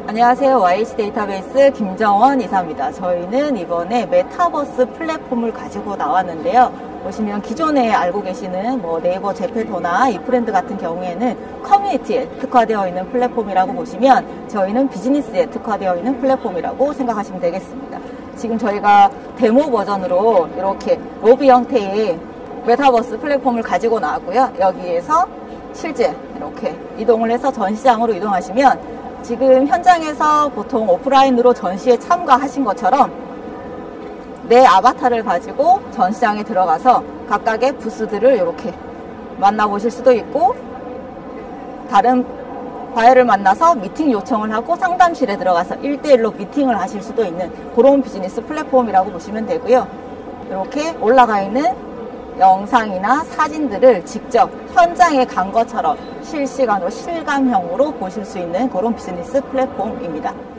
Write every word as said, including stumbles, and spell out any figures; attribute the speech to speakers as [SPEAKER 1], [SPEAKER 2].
[SPEAKER 1] 안녕하세요. 와이에이치 데이터베이스 김정원 이사입니다. 저희는 이번에 메타버스 플랫폼을 가지고 나왔는데요. 보시면 기존에 알고 계시는 뭐 네이버 제페토나 이프렌드 같은 경우에는 커뮤니티에 특화되어 있는 플랫폼이라고 보시면 저희는 비즈니스에 특화되어 있는 플랫폼이라고 생각하시면 되겠습니다. 지금 저희가 데모 버전으로 이렇게 로비 형태의 메타버스 플랫폼을 가지고 나왔고요. 여기에서 실제 이렇게 이동을 해서 전시장으로 이동하시면 지금 현장에서 보통 오프라인으로 전시에 참가하신 것처럼 내 아바타를 가지고 전시장에 들어가서 각각의 부스들을 이렇게 만나보실 수도 있고, 다른 바이어를 만나서 미팅 요청을 하고 상담실에 들어가서 일 대일로 미팅을 하실 수도 있는 그런 비즈니스 플랫폼이라고 보시면 되고요. 이렇게 올라가 있는 영상이나 사진들을 직접 현장에 간 것처럼 실시간으로 실감형으로 보실 수 있는 그런 비즈니스 플랫폼입니다.